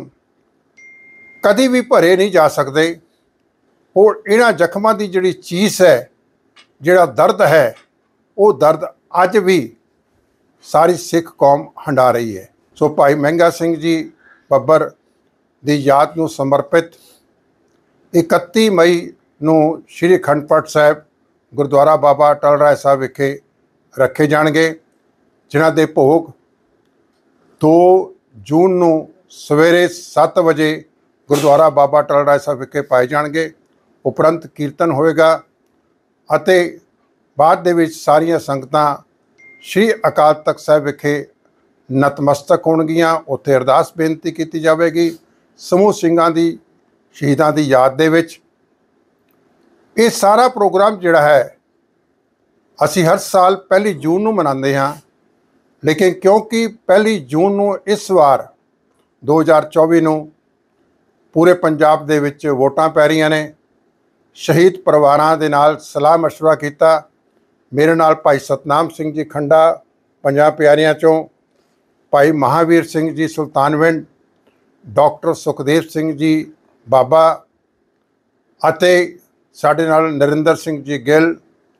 ਕਦੀ ਵੀ ਭਰੇ ਨਹੀਂ ਜਾ ਸਕਦੇ। ਔਰ ਇਹਨਾਂ ਜ਼ਖਮਾਂ ਦੀ ਜਿਹੜੀ ਚੀਜ਼ ਹੈ, ਜਿਹੜਾ ਦਰਦ ਹੈ, ਉਹ ਦਰਦ ਅੱਜ ਵੀ ਸਾਰੀ ਸਿੱਖ ਕੌਮ ਹੰਢਾ ਰਹੀ ਹੈ। ਸੋ ਭਾਈ ਮਹਿੰਗਾ ਸਿੰਘ ਜੀ ਬੱਬਰ ਦੀ ਯਾਦ ਨੂੰ ਸਮਰਪਿਤ ਇਕੱਤੀ ਮਈ ਨੂੰ ਸ਼੍ਰੀ ਅਖੰਡ ਪਾਠ ਸਾਹਿਬ ਗੁਰਦੁਆਰਾ ਬਾਬਾ ਟਾਲਾ ਰਾਏ ਸਾਹਿਬ ਵਿਖੇ ਰੱਖੇ ਜਾਣਗੇ, ਜਿਨ੍ਹਾਂ ਦੇ ਭੋਗ ਦੋ ਜੂਨ ਨੂੰ ਸਵੇਰੇ ਸੱਤ ਵਜੇ ਗੁਰਦੁਆਰਾ ਬਾਬਾ ਟਾਲਾ ਰਾਏ ਸਾਹਿਬ ਵਿਖੇ ਪਾਏ ਜਾਣਗੇ। ਉਪਰੰਤ ਕੀਰਤਨ ਹੋਵੇਗਾ ਅਤੇ ਬਾਅਦ ਦੇ ਵਿੱਚ ਸਾਰੀਆਂ ਸੰਗਤਾਂ ਸ਼੍ਰੀ ਅਕਾਲ ਤਖਤ ਸਾਹਿਬ ਵਿਖੇ ਨਤਮਸਤਕ ਹੋਣਗੀਆਂ। ਉੱਥੇ ਅਰਦਾਸ ਬੇਨਤੀ ਕੀਤੀ ਜਾਵੇਗੀ ਸਮੂਹ ਸਿੰਘਾਂ ਦੀ ਸ਼ਹੀਦਾਂ ਦੀ ਯਾਦ ਦੇ ਵਿੱਚ। ਇਹ ਸਾਰਾ ਪ੍ਰੋਗਰਾਮ ਜਿਹੜਾ ਹੈ ਅਸੀਂ ਹਰ ਸਾਲ ਪਹਿਲੀ ਜੂਨ ਨੂੰ ਮਨਾਉਂਦੇ ਹਾਂ, ਲੇਕਿਨ ਕਿਉਂਕਿ ਪਹਿਲੀ ਜੂਨ ਨੂੰ ਇਸ ਵਾਰ ਦੋ ਹਜ਼ਾਰ ਚੌਵੀ ਨੂੰ ਪੂਰੇ ਪੰਜਾਬ ਦੇ ਵਿੱਚ ਵੋਟਾਂ ਪੈ ਰਹੀਆਂ ਨੇ, ਸ਼ਹੀਦ ਪਰਿਵਾਰਾਂ ਦੇ ਨਾਲ ਸਲਾਹ ਮਸ਼ਵਰਾ ਕੀਤਾ। ਮੇਰੇ ਨਾਲ ਭਾਈ ਸਤਨਾਮ ਸਿੰਘ ਜੀ ਖੰਡਾ ਪੰਜਾਂ ਪਿਆਰਿਆਂ ਚੋਂ, ਭਾਈ ਮਹਾਵੀਰ ਸਿੰਘ ਜੀ ਸੁਲਤਾਨਵਿੰਡ, ਡਾਕਟਰ ਸੁਖਦੇਵ ਸਿੰਘ ਜੀ ਬਾਬਾ ਅਤੇ ਸਾਡੇ ਨਾਲ ਨਰਿੰਦਰ ਸਿੰਘ ਜੀ ਗਿੱਲ,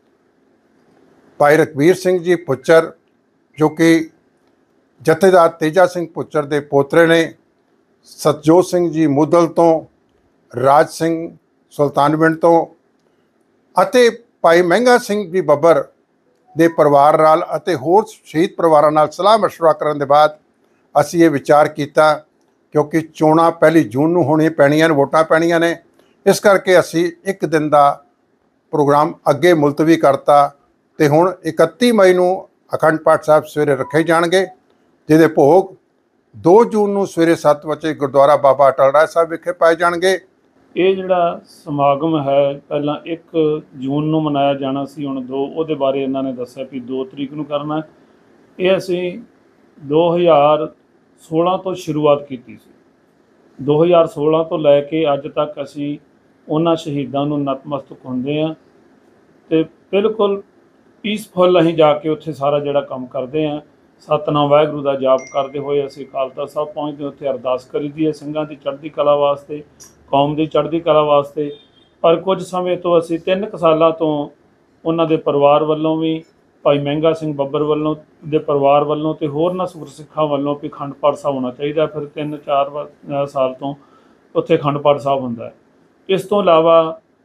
ਭਾਈ ਰਘਬੀਰ ਸਿੰਘ ਜੀ ਪੁੱਚਰ ਜੋ ਕਿ ਜਥੇਦਾਰ ਤੇਜਾ ਸਿੰਘ ਪੁੱਚਰ ਦੇ ਪੋਤਰੇ ਨੇ, ਸਤਜੋਤ ਸਿੰਘ ਜੀ ਮੁੱਦਲ ਤੋਂ, ਰਾਜ ਸਿੰਘ ਸੁਲਤਾਨਵਿੰਡ ਤੋਂ ਅਤੇ ਭਾਈ ਮਹਿੰਗਾ ਸਿੰਘ ਜੀ ਬੱਬਰ ਦੇ ਪਰਿਵਾਰ ਨਾਲ ਅਤੇ ਹੋਰ ਸ਼ਹੀਦ ਪਰਿਵਾਰਾਂ ਨਾਲ ਸਲਾਹ ਮਸ਼ਵਰਾ ਕਰਨ ਦੇ ਬਾਅਦ ਅਸੀਂ ਇਹ ਵਿਚਾਰ ਕੀਤਾ, ਕਿਉਂਕਿ ਚੋਣਾਂ ਪਹਿਲੀ ਜੂਨ ਨੂੰ ਹੋਣੀ ਪੈਣੀਆਂ ਨੇ, ਵੋਟਾਂ ਪੈਣੀਆਂ ਨੇ, ਇਸ ਕਰਕੇ ਅਸੀਂ ਇੱਕ ਦਿਨ ਦਾ ਪ੍ਰੋਗਰਾਮ ਅੱਗੇ ਮੁਲਤਵੀ ਕਰਤਾ ਅਤੇ ਹੁਣ ਇਕੱਤੀ ਮਈ ਨੂੰ ਅਖੰਡ ਪਾਠ ਸਾਹਿਬ ਸਵੇਰੇ ਰੱਖੇ ਜਾਣਗੇ, ਜਿਹਦੇ ਭੋਗ ਦੋ ਜੂਨ ਨੂੰ ਸਵੇਰੇ ਸੱਤ ਵਜੇ ਗੁਰਦੁਆਰਾ ਬਾਬਾ ਅਟਲ ਰਾਏ ਸਾਹਿਬ ਵਿਖੇ ਪਾਏ ਜਾਣਗੇ। ਇਹ ਜਿਹੜਾ ਸਮਾਗਮ ਹੈ ਪਹਿਲਾਂ ਇੱਕ ਜੂਨ ਨੂੰ ਮਨਾਇਆ ਜਾਣਾ ਸੀ, ਹੁਣ ਦੋ, ਉਹਦੇ ਬਾਰੇ ਇਹਨਾਂ ਨੇ ਦੱਸਿਆ ਵੀ ਦੋ ਤਰੀਕ ਨੂੰ ਕਰਨਾ। ਇਹ ਅਸੀਂ ਦੋ ਹਜ਼ਾਰ ਸੋਲਾਂ ਤੋਂ ਸ਼ੁਰੂਆਤ ਕੀਤੀ ਸੀ। ਦੋ ਹਜ਼ਾਰ ਸੋਲਾਂ ਤੋਂ ਲੈ ਕੇ ਅੱਜ ਤੱਕ ਅਸੀਂ ਉਹਨਾਂ ਸ਼ਹੀਦਾਂ ਨੂੰ ਨਤਮਸਤਕ ਹੁੰਦੇ ਹਾਂ ਅਤੇ ਬਿਲਕੁਲ ਪੀਸਫੁੱਲ ਅਸੀਂ ਜਾ ਕੇ ਉੱਥੇ ਸਾਰਾ ਜਿਹੜਾ ਕੰਮ ਕਰਦੇ ਹਾਂ, ਸਤਨਾਮ ਵਾਹਿਗੁਰੂ ਦਾ ਜਾਪ ਕਰਦੇ ਹੋਏ ਅਸੀਂ ਅਕਾਲ ਤਖ਼ਤ ਸਾਹਿਬ ਪਹੁੰਚਦੇ, ਉੱਥੇ ਅਰਦਾਸ ਕਰੀਦੀ ਹੈ ਸਿੰਘਾਂ ਦੀ ਚੜ੍ਹਦੀ ਕਲਾ ਵਾਸਤੇ, ਕੌਮ ਦੀ ਚੜ੍ਹਦੀ ਕਲਾ ਵਾਸਤੇ। ਪਰ ਕੁਝ ਸਮੇਂ ਤੋਂ ਅਸੀਂ ਤਿੰਨ ਕੁ ਸਾਲਾਂ ਤੋਂ ਉਹਨਾਂ ਦੇ ਪਰਿਵਾਰ ਵੱਲੋਂ ਵੀ, ਭਾਈ ਮਹਿੰਗਾ ਸਿੰਘ ਬੱਬਰ ਵੱਲੋਂ ਦੇ ਪਰਿਵਾਰ ਵੱਲੋਂ ਅਤੇ ਹੋਰਨਾਂ ਗੁਰਸਿੱਖਾਂ ਵੱਲੋਂ ਵੀ ਅਖੰਡ ਪਾਠ ਸਾਹਿਬ ਹੋਣਾ ਚਾਹੀਦਾ। ਫਿਰ ਤਿੰਨ ਚਾਰ ਸਾਲ ਤੋਂ ਉੱਥੇ ਅਖੰਡ ਪਾਠ ਸਾਹਿਬ ਹੁੰਦਾ ਹੈ। ਇਸ ਤੋਂ ਇਲਾਵਾ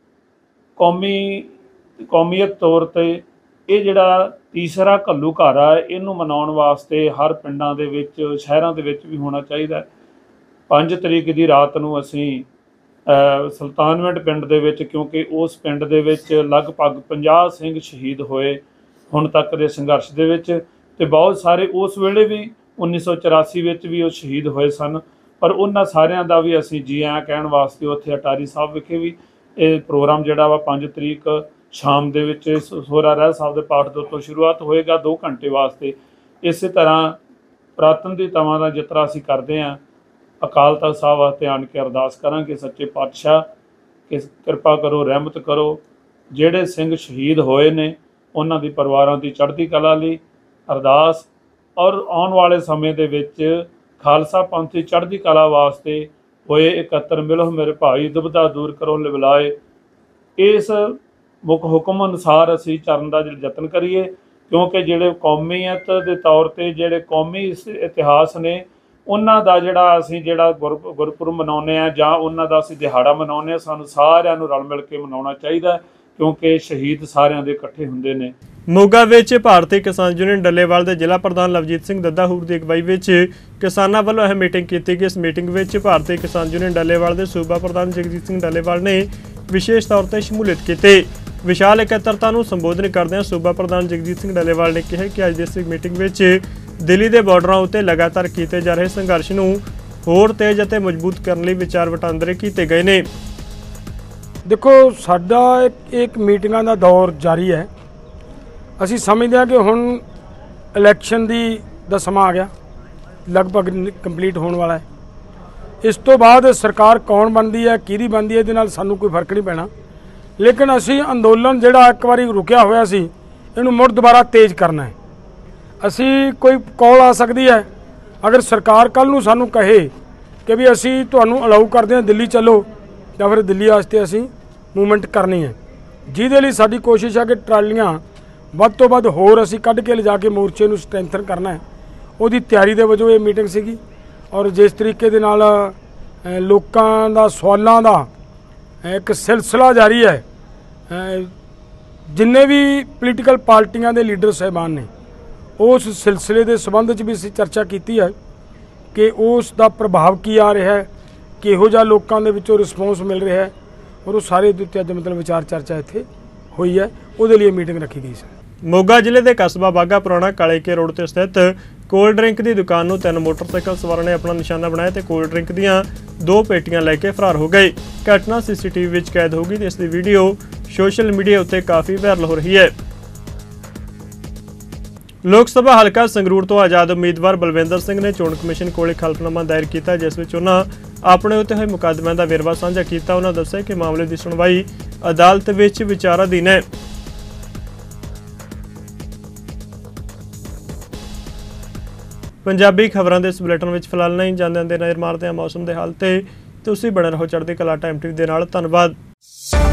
ਕੌਮੀ ਕੌਮੀਅਤ ਤੌਰ 'ਤੇ ਇਹ ਜਿਹੜਾ ਤੀਸਰਾ ਘੱਲੂ ਘਾਰਾ ਹੈ, ਇਹਨੂੰ ਮਨਾਉਣ ਵਾਸਤੇ ਹਰ ਪਿੰਡਾਂ ਦੇ ਵਿੱਚ, ਸ਼ਹਿਰਾਂ ਦੇ ਵਿੱਚ ਵੀ ਹੋਣਾ ਚਾਹੀਦਾ। ਪੰਜ ਤਰੀਕ ਦੀ ਰਾਤ ਨੂੰ ਅਸੀਂ ਸੁਲਤਾਨਵਿੰਡ ਪਿੰਡ ਦੇ ਵਿੱਚ, ਕਿਉਂਕਿ ਉਸ ਪਿੰਡ ਦੇ ਵਿੱਚ ਲਗਭਗ ਪੰਜਾਹ ਸਿੰਘ ਸ਼ਹੀਦ ਹੋਏ ਹੁਣ ਤੱਕ ਦੇ ਸੰਘਰਸ਼ ਦੇ ਵਿੱਚ, ਅਤੇ ਬਹੁਤ ਸਾਰੇ ਉਸ ਵੇਲੇ ਵੀ ਉੱਨੀ ਸੌ ਚੁਰਾਸੀ ਵਿੱਚ ਵੀ ਉਹ ਸ਼ਹੀਦ ਹੋਏ ਸਨ। ਪਰ ਉਹਨਾਂ ਸਾਰਿਆਂ ਦਾ ਵੀ ਅਸੀਂ ਜੀ ਆਇਆਂ ਕਹਿਣ ਵਾਸਤੇ ਉੱਥੇ ਅਟਾਰੀ ਸਾਹਿਬ ਵਿਖੇ ਵੀ ਇਹ ਪ੍ਰੋਗਰਾਮ ਜਿਹੜਾ ਵਾ ਪੰਜ ਤਰੀਕ ਸ਼ਾਮ ਦੇ ਵਿੱਚ ਸੋਹਰਾ ਰਹਿ ਸਾਹਿਬ ਦੇ ਪਾਠ ਦੇ ਉੱਤੋਂ ਸ਼ੁਰੂਆਤ ਹੋਏਗਾ ਦੋ ਘੰਟੇ ਵਾਸਤੇ। ਇਸੇ ਤਰ੍ਹਾਂ ਪੁਰਾਤਨ ਦੀ ਤਵਾਂ ਦਾ ਜਿਸ ਤਰ੍ਹਾਂ ਅਸੀਂ ਕਰਦੇ ਹਾਂ, ਅਕਾਲ ਤਖ਼ਤ ਸਾਹਿਬ ਵਾਸਤੇ ਆਣ ਕੇ ਅਰਦਾਸ ਕਰਾਂਗੇ, ਸੱਚੇ ਪਾਤਸ਼ਾਹ ਕਿ ਕਿਰਪਾ ਕਰੋ, ਰਹਿਮਤ ਕਰੋ, ਜਿਹੜੇ ਸਿੰਘ ਸ਼ਹੀਦ ਹੋਏ ਨੇ ਉਹਨਾਂ ਦੀ ਪਰਿਵਾਰਾਂ ਦੀ ਚੜ੍ਹਦੀ ਕਲਾ ਲਈ ਅਰਦਾਸ, ਔਰ ਆਉਣ ਵਾਲੇ ਸਮੇਂ ਦੇ ਵਿੱਚ ਖਾਲਸਾ ਪੰਥ ਦੀ ਚੜ੍ਹਦੀ ਕਲਾ ਵਾਸਤੇ ਹੋਏ ਇਕੱਤਰ ਮਿਲੋ ਮੇਰੇ ਭਾਈ, ਦੁਬਿਧਾ ਦੂਰ ਕਰੋ ਲਿਵਲਾਏ। ਇਸ ਮੁੱਖ ਹੁਕਮ ਅਨੁਸਾਰ ਅਸੀਂ ਚਰਨ ਦਾ ਯਤਨ ਕਰੀਏ, ਕਿਉਂਕਿ ਜਿਹੜੇ ਕੌਮੀਅਤ ਦੇ ਤੌਰ 'ਤੇ ਜਿਹੜੇ ਕੌਮੀ ਇਤਿਹਾਸ ਨੇ, ਉਹਨਾਂ ਦਾ ਜਿਹੜਾ ਅਸੀਂ ਜਿਹੜਾ ਗੁਰ ਗੁਰਪੁਰਬ ਮਨਾਉਂਦੇ ਹਾਂ ਜਾਂ ਉਹਨਾਂ ਦਾ ਅਸੀਂ ਦਿਹਾੜਾ ਮਨਾਉਂਦੇ ਹਾਂ, ਸਾਨੂੰ ਸਾਰਿਆਂ ਨੂੰ ਰਲ ਮਿਲ ਕੇ ਮਨਾਉਣਾ ਚਾਹੀਦਾ, ਕਿਉਂਕਿ ਸ਼ਹੀਦ ਸਾਰਿਆਂ ਦੇ ਇਕੱਠੇ ਹੁੰਦੇ ਨੇ। ਮੋਗਾ ਵਿੱਚ ਭਾਰਤੀ ਕਿਸਾਨ ਯੂਨੀਅਨ ਡੱਲੇਵਾਲ ਦੇ ਜ਼ਿਲ੍ਹਾ ਪ੍ਰਧਾਨ ਲਵਜੀਤ ਸਿੰਘ ਦੱਦਾਹੂਰ ਦੀ ਅਗਵਾਈ ਵਿੱਚ ਕਿਸਾਨਾਂ ਵੱਲੋਂ ਇਹ ਮੀਟਿੰਗ ਕੀਤੀ ਗਈ। ਇਸ ਮੀਟਿੰਗ ਵਿੱਚ ਭਾਰਤੀ ਕਿਸਾਨ ਯੂਨੀਅਨ ਡੱਲੇਵਾਲ ਦੇ ਸੂਬਾ ਪ੍ਰਧਾਨ ਜਗਜੀਤ ਸਿੰਘ ਡੱਲੇਵਾਲ ਨੇ ਵਿਸ਼ੇਸ਼ ਤੌਰ 'ਤੇ ਸ਼ਮੂਲੀਅਤ ਕੀਤੀ। ਵਿਸ਼ਾਲ ਇਕੱਤਰਤਾ ਨੂੰ ਸੰਬੋਧਨ ਕਰਦਿਆਂ ਸੂਬਾ ਪ੍ਰਧਾਨ ਜਗਜੀਤ ਸਿੰਘ ਡੱਲੇਵਾਲ ਨੇ ਕਿਹਾ ਕਿ ਅੱਜ ਦੀ ਇਸ ਮੀਟਿੰਗ ਵਿੱਚ ਦਿੱਲੀ ਦੇ ਬਾਰਡਰਾਂ ਉੱਤੇ ਲਗਾਤਾਰ ਕੀਤੇ ਜਾ ਰਹੇ ਸੰਘਰਸ਼ ਨੂੰ ਹੋਰ ਤੇਜ਼ ਅਤੇ ਮਜ਼ਬੂਤ ਕਰਨ ਲਈ ਵਿਚਾਰ ਵਟਾਂਦਰੇ ਕੀਤੇ ਗਏ ਨੇ। ਦੇਖੋ, ਸਾਡਾ ਇੱਕ ਮੀਟਿੰਗਾਂ ਦਾ ਦੌਰ ਜਾਰੀ ਹੈ। ਅਸੀਂ ਸਮਝਦੇ ਹਾਂ ਕਿ ਹੁਣ ਇਲੈਕਸ਼ਨ ਦੀ ਦਾ ਸਮਾਂ ਆ ਗਿਆ, ਲਗਭਗ ਕੰਪਲੀਟ ਹੋਣ ਵਾਲਾ ਹੈ। ਇਸ ਤੋਂ ਬਾਅਦ ਸਰਕਾਰ ਕੌਣ ਬਣਦੀ ਹੈ, ਕਿਹਦੀ ਬਣਦੀ ਹੈ, ਇਹਦੇ ਨਾਲ ਸਾਨੂੰ ਕੋਈ ਫਰਕ ਨਹੀਂ ਪੈਣਾ, ਲੇਕਿਨ ਅਸੀਂ ਅੰਦੋਲਨ ਜਿਹੜਾ ਇੱਕ ਵਾਰੀ ਰੁਕਿਆ ਹੋਇਆ ਸੀ, ਇਹਨੂੰ ਮੁੜ ਦੁਬਾਰਾ ਤੇਜ਼ ਕਰਨਾ ਹੈ। ਅਸੀਂ ਕੋਈ ਕਾਲ ਆ ਸਕਦੀ ਹੈ, ਅਗਰ ਸਰਕਾਰ ਕੱਲ੍ਹ ਨੂੰ ਸਾਨੂੰ ਕਹੇ ਕਿ ਵੀ ਅਸੀਂ ਤੁਹਾਨੂੰ ਅਲਾਊ ਕਰਦੇ ਹਾਂ ਦਿੱਲੀ ਚੱਲੋ, ਤਾਂ ਫਿਰ ਦਿੱਲੀ ਵਾਸਤੇ ਅਸੀਂ ਮੂਵਮੈਂਟ ਕਰਨੀ ਹੈ, ਜਿਹਦੇ ਲਈ ਸਾਡੀ ਕੋਸ਼ਿਸ਼ ਹੈ ਕਿ ਟਰਾਲੀਆਂ ਵੱਧ ਤੋਂ ਵੱਧ ਹੋਰ ਅਸੀਂ ਕੱਢ ਕੇ ਲਿਜਾ ਕੇ ਮੋਰਚੇ ਨੂੰ ਸਟਰੈਂਥਨ ਕਰਨਾ ਹੈ। ਉਹਦੀ ਤਿਆਰੀ ਦੇ ਵਜੋਂ ਇਹ ਮੀਟਿੰਗ ਸੀਗੀ, ਔਰ ਜਿਸ ਤਰੀਕੇ ਦੇ ਨਾਲ ਲੋਕਾਂ ਦਾ ਸਵਾਲਾਂ ਦਾ ਇੱਕ ਸਿਲਸਿਲਾ ਜਾਰੀ ਹੈ, ਜਿੰਨੇ ਵੀ ਪੋਲੀਟੀਕਲ ਪਾਰਟੀਆਂ ਦੇ ਲੀਡਰ ਸਾਹਿਬਾਨ ਨੇ ਉਸ ਸਿਲਸਿਲੇ ਦੇ ਸੰਬੰਧ 'ਚ ਵੀ ਅਸੀਂ ਚਰਚਾ ਕੀਤੀ ਹੈ ਕਿ ਉਸ ਦਾ ਪ੍ਰਭਾਵ ਕੀ ਆ ਰਿਹਾ ਹੈ, ਕਿਹੋ ਜਿਹਾ ਲੋਕਾਂ ਦੇ ਵਿੱਚੋਂ ਰਿਸਪੌਂਸ ਮਿਲ ਰਿਹਾ ਹੈ, ਔਰ ਉਹ ਸਾਰੇ ਦੇ ਉੱਤੇ ਅੱਜ ਮਤਲਬ ਵਿਚਾਰ ਚਰਚਾ ਇੱਥੇ ਹੋਈ ਹੈ, ਉਹਦੇ ਲਈ ਮੀਟਿੰਗ ਰੱਖੀ ਗਈ ਸੀ। ਮੋਗਾ ਜ਼ਿਲ੍ਹੇ ਦੇ ਕਸਬਾ ਬਾਘਾ ਪੁਰਾਣਾ ਕਾਲੇਕੇ ਰੋਡ ਤੇ ਸਥਿਤ ਕੋਲਡ ਡਰਿੰਕ ਦੀ ਦੁਕਾਨ ਨੂੰ ਤਿੰਨ ਮੋਟਰਸਾਈਕਲ ਸਵਾਰਾਂ ਨੇ ਆਪਣਾ ਨਿਸ਼ਾਨਾ ਬਣਾਇਆ ਤੇ ਕੋਲਡ ਡਰਿੰਕ ਦੀਆਂ ਦੋ ਪੇਟੀਆਂ ਲੈ ਕੇ ਫਰਾਰ ਹੋ ਗਏ। ਘਟਨਾ ਸੀਸੀਟੀਵੀ ਵਿੱਚ ਕੈਦ ਹੋ ਗਈ ਤੇ ਇਸ ਦੀ ਵੀਡੀਓ ਸੋਸ਼ਲ ਮੀਡੀਆ ਉੱਤੇ ਕਾਫੀ ਵਾਇਰਲ ਹੋ ਰਹੀ ਹੈ। ਲੋਕ ਸਭਾ ਹਲਕਾ ਸੰਗਰੂਰ ਤੋਂ ਆਜ਼ਾਦ ਉਮੀਦਵਾਰ ਬਲਵਿੰਦਰ ਸਿੰਘ ਨੇ ਚੋਣ ਕਮਿਸ਼ਨ ਕੋਲ ਇੱਕ ਹਲਫਨਾਮਾ ਦਾਇਰ ਕੀਤਾ, ਜਿਸ ਵਿੱਚ ਉਹਨਾਂ ਆਪਣੇ ਉੱਤੇ ਹੋਏ ਮੁਕੱਦਮਿਆਂ ਦਾ ਵੇਰਵਾ ਸਾਂਝਾ ਕੀਤਾ। ਉਹਨਾਂ ਦੱਸਿਆ ਕਿ ਮਾਮਲੇ ਦੀ ਸੁਣਵਾਈ ਅਦਾਲਤ ਵਿੱਚ ਵਿਚਾਰਾਧੀਨ ਹੈ। ਪੰਜਾਬੀ ਖਬਰਾਂ ਦੇ ਇਸ ਬੁਲੇਟਿਨ ਵਿੱਚ ਫਿਲਹਾਲ ਨਹੀਂ ਜਾਂਦੇ ਨਜ਼ਰ ਮਾਰਦੇ ਹਾਂ ਮੌਸਮ ਦੇ ਹਾਲ ਤੇ। ਤੁਸੀਂ ਬਣੇ ਰਹੋ ਚੜ੍ਹਦੀ ਕਲਾ ਟਾਈਮ ਟੀਵੀ ਦੇ ਨਾਲ। ਧੰਨਵਾਦ।